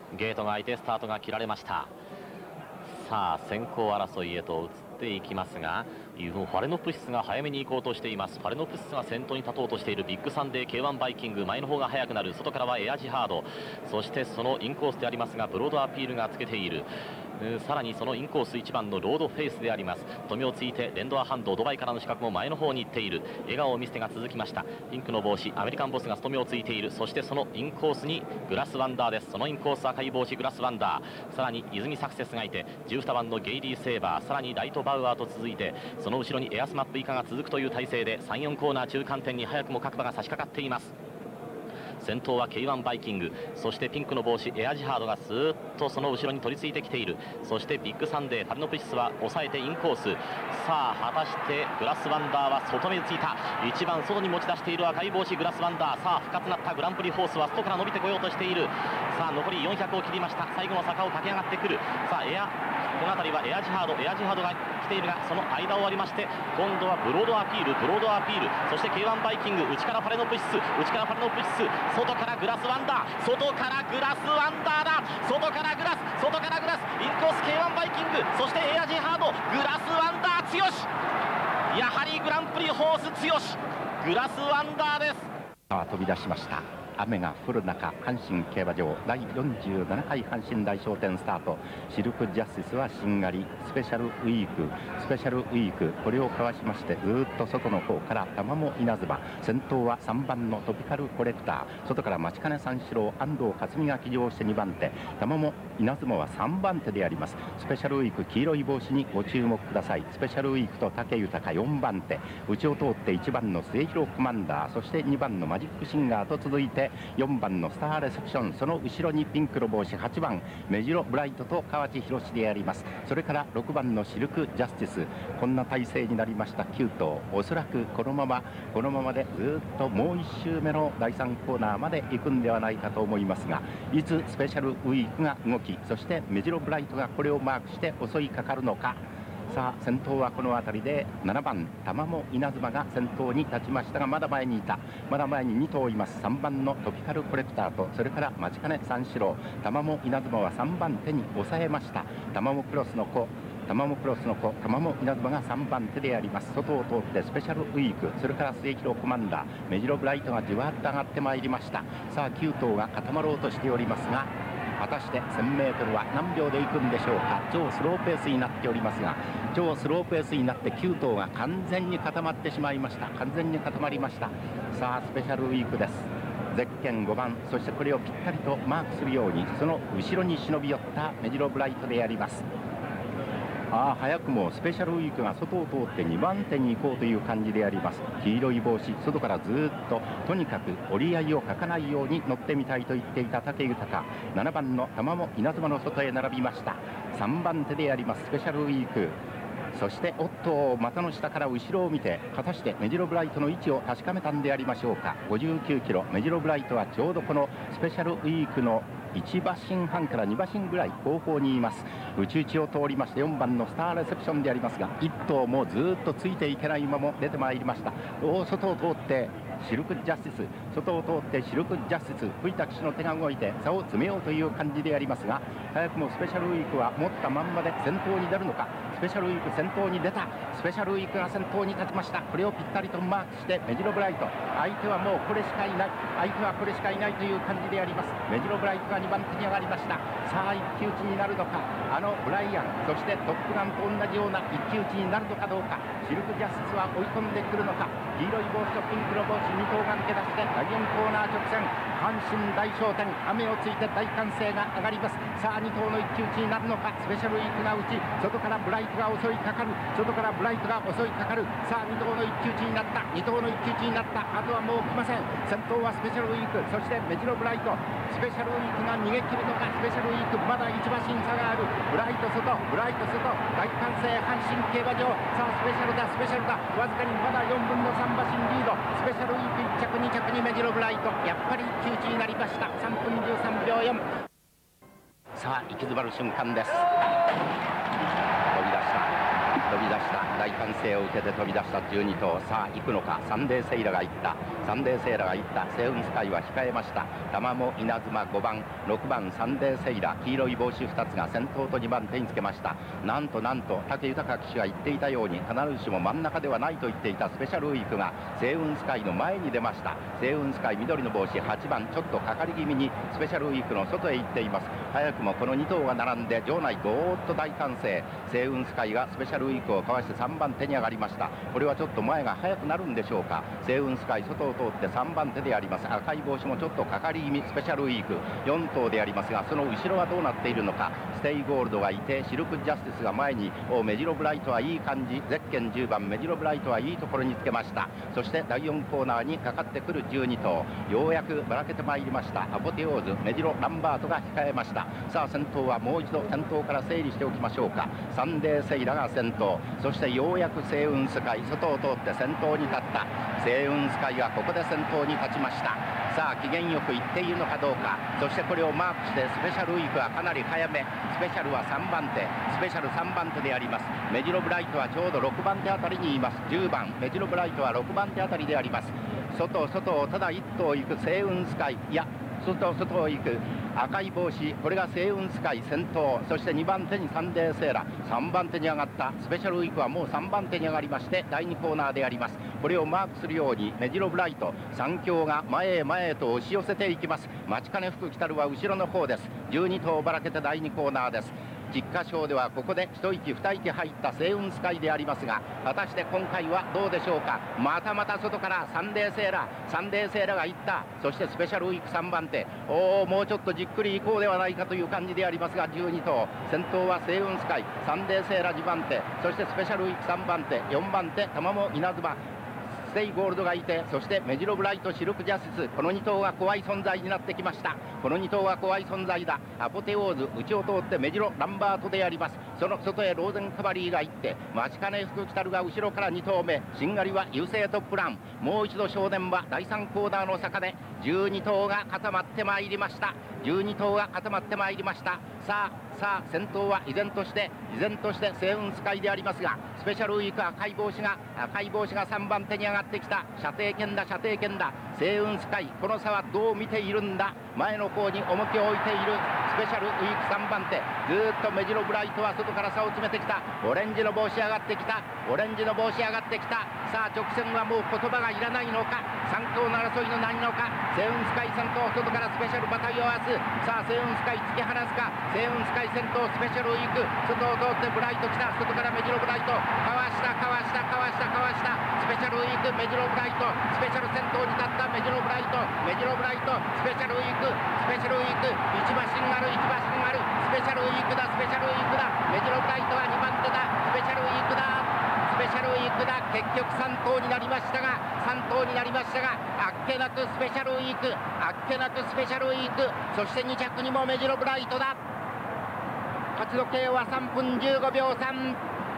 ゲートが開いてスタートが切られました。さあ先行争いへと移っていきますが、ファレノプシスが早めに行こうとしています。ファレノプシスが先頭に立とうとしている。ビッグサンデー K1 バイキング、前の方が速くなる。外からはエアジハード、そしてそのインコースでありますがブロードアピールがつけている。さらにそのインコース1番のロードフェイスであります。富をついてレンドアハンド、ドバイからの資格も前の方に行っている。笑顔を見せてが続きました。ピンクの帽子アメリカンボスが富をついている。そしてそのインコースにグラスワンダーです。そのインコース赤い帽子グラスワンダー、さらに泉サクセスがいて12番のゲイリー・セーバー、さらにライト・バウアーと続いて、その後ろにエアスマップ以下が続くという体勢で3、4コーナー中間点に早くも各馬が差し掛かっています。先頭は K1 バイキング、そしてピンクの帽子エアジハードがスーッとその後ろに取り付いてきている。そしてビッグサンデーファレノプシスは抑えてインコース。さあ果たしてグラスワンダーは外目ついた。1番外に持ち出している赤い帽子グラスワンダー。さあ復活なったグランプリホースは外から伸びてこようとしている。さあ残り400を切りました。最後の坂を駆け上がってくる。さあこの辺りはエアジハードが来ているが、その間を割りまして今度はブロードアピール、そして K1 バイキング、内からファレノプシス、外からグラスワンダー、外からグラスワンダーだ。外からグラス、インコース K1 バイキング、そしてエアジハード、グラスワンダー強し。やはりグランプリホース強し、グラスワンダーです。 さあ飛び出しました。雨が降る中、阪神競馬場第47回阪神大賞典スタート。シルクジャスティスはしんがり、スペシャルウィーク、これをかわしましてずっと外の方から玉も稲妻。先頭は3番のトピカルコレクター、外から待ち金三四郎、安藤克美が騎乗して2番手、玉も稲妻は3番手であります。スペシャルウィーク黄色い帽子にご注目ください。スペシャルウィークと武豊4番手、内を通って1番の末広コマンダー、そして2番のマジックシンガーと続いて4番のスターレセプション、その後ろにピンクの帽子8番メジロブライトと河内宏であります。それから6番のシルクジャスティス。こんな体勢になりました9頭、おそらくこのままでずっともう1周目の第3コーナーまで行くんではないかと思いますが、いつスペシャルウィークが動き、そしてメジロブライトがこれをマークして襲いかかるのか。さあ先頭はこの辺りで7番玉も稲妻が先頭に立ちましたが、まだ前に2頭います。3番のトピカルコレクターと、それから待ち金三四郎。玉も稲妻は3番手に抑えました。玉もクロスの子、玉も稲妻が3番手であります。外を通ってスペシャルウィーク、それから末広コマンダー、メジロブライトがじわっと上がってまいりました。さあ9頭が固まろうとしておりますが、果たして 1000m は何秒で行くんでしょうか。超スローペースになっておりますが、超スローペースになって9頭が完全に固まってしまいました。完全に固まりました。さあスペシャルウィークです。ゼッケン5番、そしてこれをぴったりとマークするようにその後ろに忍び寄ったメジロブライトであります。早くもスペシャルウィークが外を通って2番手に行こうという感じであります。黄色い帽子、外からずっととにかく折り合いを欠かないように乗ってみたいと言っていた武豊。7番の玉も稲妻の外へ並びました。3番手でありますスペシャルウィーク。そして股の下から後ろを見て、果たしてメジロブライトの位置を確かめたんでありましょうか。59キロ、メジロブライトはちょうどこのスペシャルウィークの1馬身半から2馬身ぐらい後方にいます。内々を通りまして4番のスターレセプションでありますが、1頭もずっとついていけない馬も出てまいりました。外を通ってシルクジャスティス、吹いた騎手の手が動いて差を詰めようという感じでありますが、早くもスペシャルウィークは持ったまんまで先頭に出るのか。スペシャルウィーク先頭に出た。スペシャルウィークが先頭に立ちました。これをぴったりとマークしてメジロブライト、相手はもうこれしかいないという感じであります。メジロブライトが2番手に上がりました。さあ一騎打ちになるのか。ブライアン、そしてトップガンと同じような一騎打ちになるのかどうか。シルクジャスティスは追い込んでくるのか。黄色い帽子とピンクの帽子2頭が抜け出して第4コーナー直線、阪神大賞典、雨をついて大歓声が上がります。さあ2頭の一騎打ちになるのか。スペシャルウィークが内、外からブライトが襲いかかる。さあ2頭の一騎打ちになった。あとはもう来ません。先頭はスペシャルウィーク、そしてメジロブライト。スペシャルウィークが逃げ切るのか。スペシャルウィークまだ1馬身差がある。ブライト外、大歓声阪神競馬場。さあスペシャルだ、わずかにまだ4分の3馬身リード。スペシャルウィーク1着2着にメジロブライト、やっぱり一騎打ちになりました。3分13秒4。さあ行き詰まる瞬間です。飛び出した飛び出した大歓声を受けて飛び出した12頭。さあ行くのか。サンデーセイラが行った。サンデーセイラが行った。セイウンスカイは控えました。玉も稲妻5番6番サンデーセイラ、黄色い帽子2つが先頭と2番手につけました。なんと武豊騎手が言っていたように必ずしも真ん中ではないと言っていたスペシャルウィークがセイウンスカイの前に出ました。セイウンスカイ緑の帽子8番ちょっとかかり気味にスペシャルウィークの外へ行っています。早くもこの2頭が並んで場内ごーっと大歓声。セイウンスカイがスペシャルウィークをかわして3番手に上がりました。これはちょっと前が速くなるんでしょうか。セイウンスカイ外を通って3番手であります。赤い帽子もちょっとかかり気味スペシャルウィーク4頭でありますが、その後ろはどうなっているのか。ステイゴールドがいてシルクジャスティスが前に、メジロブライトはいい感じ。ゼッケン10番メジロブライトはいいところにつけました。そして第4コーナーにかかってくる12頭、ようやくばらけてまいりました。アポテオーズメジロランバートが控えました。さあ先頭はもう一度先頭から整理しておきましょうか。サンデーセイラが先頭、そしてようやくセイウンスカイ外を通って先頭に立った。セイウンスカイがここで先頭に立ちました。さあ機嫌よくいっているのかどうか。そしてこれをマークしてスペシャルウィークはかなり早め。スペシャルは3番手、スペシャル3番手であります。メジロブライトはちょうど6番手あたりにいます。10番メジロブライトは6番手あたりであります。外をただ1頭行くセイウンスカイ、いや外を行く赤い帽子、これがセイウンスカイ先頭。そして2番手にサンデーセーラ、3番手に上がったスペシャルウィークはもう3番手に上がりまして第2コーナーであります。これをマークするようにメジロブライト3強が前へと押し寄せていきます。待ちかね福来たるは後ろの方です。12頭ばらけて第2コーナーです。菊花賞ではここで一息二息入ったセイウンスカイでありますが、果たして今回はどうでしょうか。また外からサンデーセーラが行った。そしてスペシャルウィーク3番手、もうちょっとじっくり行こうではないかという感じでありますが、12頭先頭はセイウンスカイ、サンデーセーラ2番手、そしてスペシャルウィーク3番手、4番手玉も稲妻、ステイゴールドがいて、そしてメジロブライトシルクジャスティス、この2頭が怖い存在になってきました。この2頭が怖い存在だ。アポテオーズ内を通ってメジロランバートであります。その外へローゼンカバリーが行って、待ちかね福来たるが後ろから2頭目、しんがりは優勢トップラン。もう一度正念場第3コーナーの坂で12頭が固まってまいりました。12頭が固まってまいりました。さあ先頭は依然としてセイウンスカイでありますが、スペシャルウィーク赤い帽子が3番手に上がってきた。射程圏だ。セイウンスカイ、この差はどう見ているんだ。前の方に重きを置いているスペシャルウィーク3番手、ずーっとメジロブライトは外から差を詰めてきた。オレンジの帽子上がってきた。さあ直線はもう言葉がいらないのか。3強の争いの何のか。セイウンスカイ先頭、外からスペシャルバタイを合わす。さあセイウンスカイ突き放すか。セイウンスカイ先頭、スペシャルウィーク外を通ってブライト来た。外からメジロブライトかわした。スペシャルウィークメジロブライト、スペシャル先頭に立ったメジロブライト、スペシャルウィーク一馬シンガル、スペシャルウィークだ。メジロブライトは2番手だ。スペシャルウィークだ。結局3頭になりましたが、あっけなくスペシャルウィーク、そして2着にもメジロブライトだ。勝ち時計は3分15秒3。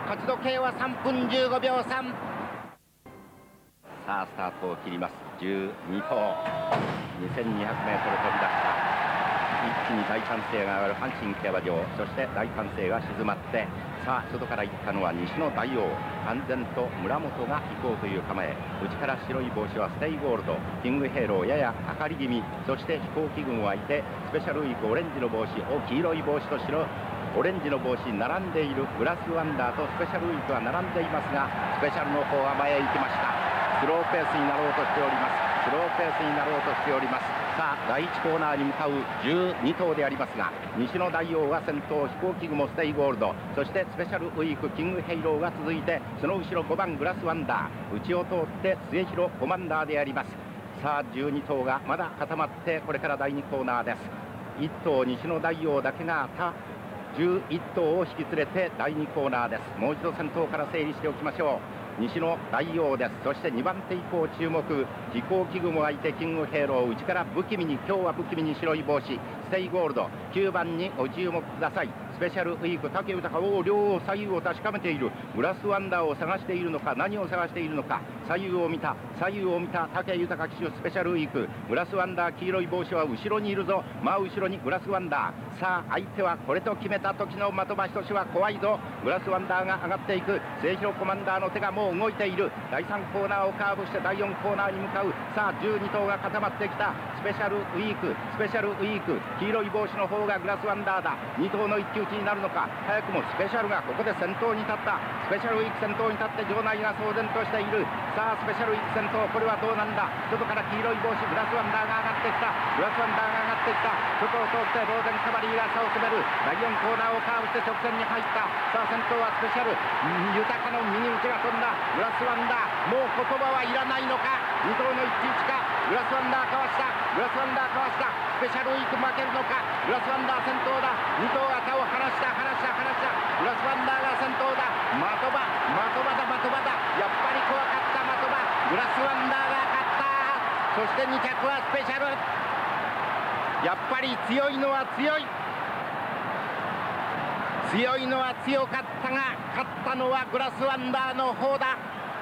さあスタートを切ります。12頭 2200m 飛び出した。一気に大歓声が上がる阪神競馬場、そして大歓声が静まって、さあ外から行ったのは西の大王、完全と村本が行こうという構え。内から白い帽子はステイゴールド、キングヘイローややかかり気味、そして飛行機群はいて、スペシャルウィークオレンジの帽子、黄色い帽子とオレンジの帽子並んでいるグラスワンダーとスペシャルウィークは並んでいますが、スペシャルの方は前へ行きました。スローペースになろうとしております。さあ第1コーナーに向かう12頭でありますが、西の大王が先頭、飛行機雲ステイゴールド、そしてスペシャルウィークキングヘイローが続いて、その後ろ5番グラスワンダー、内を通って末広コマンダーであります。さあ12頭がまだ固まって、これから第2コーナーです。1頭西の大王だけが11頭を引き連れて第2コーナーです。もう一度先頭から整理しておきましょう。西の大王です。そして2番手以降注目、飛行機雲がいてキングヘイロー、内から今日は不気味に白い帽子ステイゴールド、9番にご注目ください。スペシャルウィーク武豊を両左右を確かめている。グラスワンダーを探しているのか、何を探しているのか。 左右を見た武豊騎手スペシャルウィーク。グラスワンダー黄色い帽子は後ろにいるぞ。真後ろにグラスワンダー。さあ相手はこれと決めた時の的場仁は怖いぞ。グラスワンダーが上がっていく。末広コマンダーの手がもう動いている。第3コーナーをカーブして第4コーナーに向かう。さあ12頭が固まってきた。スペシャルウィーク黄色い帽子の方がグラスワンダーだ。2頭の一騎打ちになるのか。早くもスペシャルがここで先頭に立った。スペシャルウィーク先頭に立って場内が騒然としている。さあスペシャルウィーク先頭、これはどうなんだ。外から黄色い帽子グラスワンダーが上がってきた。外を通ってローゼンカバリーが差を詰める。第4コーナーをカーブして直線に入った。さあ先頭はスペシャル豊かの右打ちが飛んだ。グラスワンダー、もう言葉はいらないのか。2頭の一騎打ちか。グラスワンダーかわした。スペシャルウィーク負けるのか。グラスワンダー先頭だ。2頭が差を離した。グラスワンダーが先頭だ。的場だ。やっぱり怖かった的場。グラスワンダーが勝った。そして2着はスペシャル。やっぱり強いのは強かったが、勝ったのはグラスワンダーの方だ。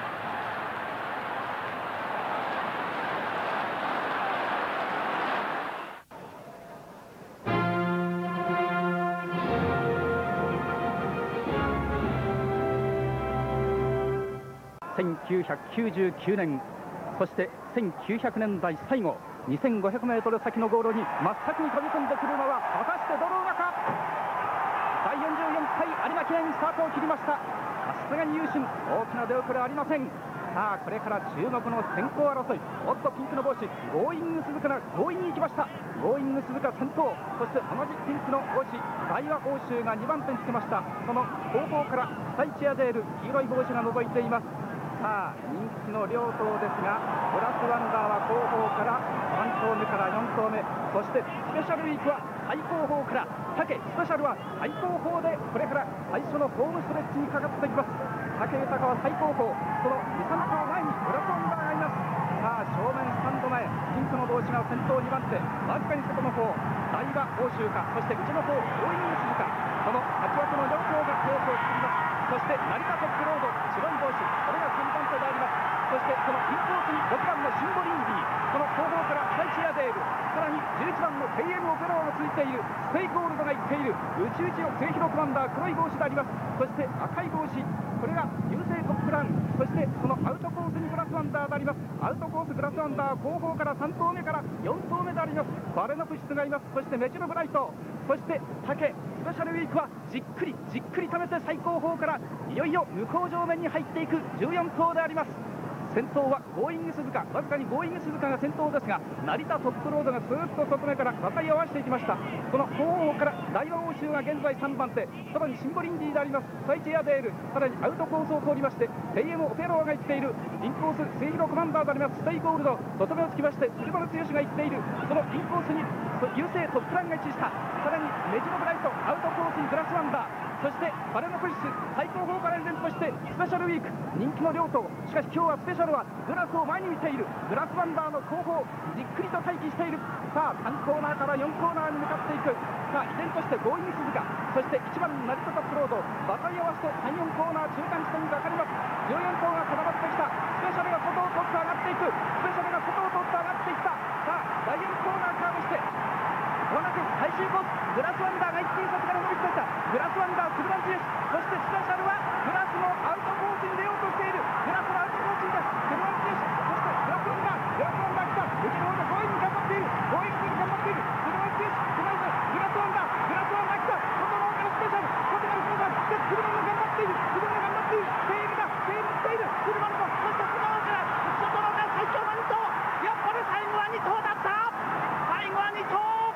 1999年、そして1900年代最後、2500m 先のゴールに真っ先に飛び込んでくるのは果たしてドローガか。第44回有馬記念スタートを切りました。さすがに優秀、大きな出遅れはありません。さあこれから注目の先行争い。おっとピンクの帽子ゴーイング鈴鹿が強引に行きました。ゴーイング鈴鹿先頭、そして同じピンクの帽子大和欧州が2番手につけました。その後方からスタイチアデール黄色い帽子が覗いています。さあ人気の両頭ですが、グラスワンダーは後方から3頭目から4頭目、そしてスペシャルウィークは最後方から、スペシャルは最後方でこれから最初のホームストレッチにかかっていきます。武豊は最後方、その 2,3 頭前にグラスワンダーがいます。さあ正面スタンド前、ピンクの帽子が先頭2番手、わずかに外の方大和欧州か、そして内の方ゴーイング鈴鹿、この8枠の4頭がペースを作ります。そして成田トップロード白い帽子、これが3番手であります。そしてそのインコースに6番のシンボリンディ、その後方からスタイチアデール、さらに11番の KM オペラがついている。ステイゴールドが行っている。内々を末広コマンダー黒い帽子であります。そして赤い帽子、これが優勢トップラン、そしてそのアウトコースにグラスワンダーであります。アウトコースグラスワンダー後方から3頭目から4頭目であります。バレノプシスがいます。そしてメチロブライト、そして竹スペシャルウィークはじっくり溜めて最後方からいよいよ向こう上面に入っていく14頭であります。先頭はゴーイング鈴鹿、わずかにゴーイング鈴鹿が先頭ですが、成田トップロードがスーッと外目から渡り合わせていきました。その後方から大和欧州が現在3番手、さらにシンボリンディでありますスタイチアデール、さらにアウトコースを通りまして KM オペロアが行っている。インコース末広コマンダーでありますステイゴールド、外目をつきまして鶴丸剛が行っている。そのインコースに優勢トップランが位置した。さらにメジロブライト、アウトコースにグラスワンダー、そしてバレノプシス、最後方から依然としてスペシャルウィーク、人気の両頭。しかし今日はスペシャルはグラスを前に見ている。グラスワンダーの後方じっくりと待機している。さあ3コーナーから4コーナーに向かっていく。さあ依然としてゴーイング鈴鹿、そして1番成田トップロード、渡り合わせと3、4コーナー中間地点にかかります。14頭が固まってきた。スペシャルが外を取って上がっていく。スペシャルが外を取って上がっていった。さあ第4コーナーカーブしてまもなく最終コース、グラスワンダーが一気に先から伸びてきた。グラスワンダー、スルバンチです。そしてスペシャルはグラスのアウトコースに出ようとしている。グラスのアウトコースにです。スルバンチです。そしてグラスワンダー来た。内の方でゴーイング頑張っている。ゴーイングに頑張っている。スルバンチです。グラスワンダー来た。外の方からスペシャル、外からスペシャルでスルバンも頑張っている。スルバンも頑張っている。テールだ、テール来ている。スルバンも、そしてスルバンから外の方最強の2頭。やっぱり最後は2頭だった。最後は2頭。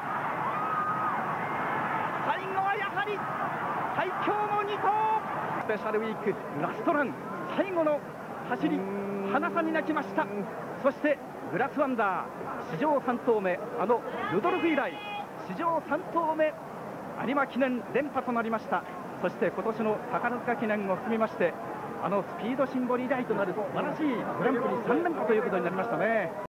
最後はやはり最強の2頭。スペシャルウィークラストラン、最後の走り、花差に泣きました。そしてグラスワンダー、史上3頭目、ルドルフ以来史上3頭目有馬記念連覇となりました。そして今年の宝塚記念を含めまして、スピードシンボル以来となる素晴らしいグランプリ3連覇ということになりましたね。